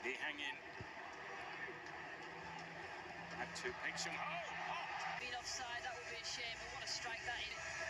They hang in. Had to pick some. Oh! Being offside, that would be a shame, but what a strike that is.